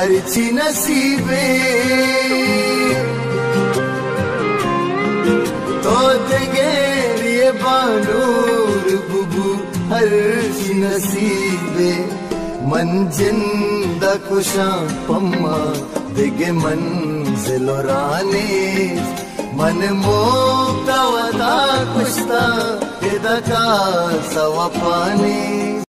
हरची नसीबे तो तेगेरिए बानूर बुबू हरची नसीबे मन जिंदा कुशा पम्मा दिगे मंजिलो राने मन मोक्ता वता कुश्ता इदका सवा पानी।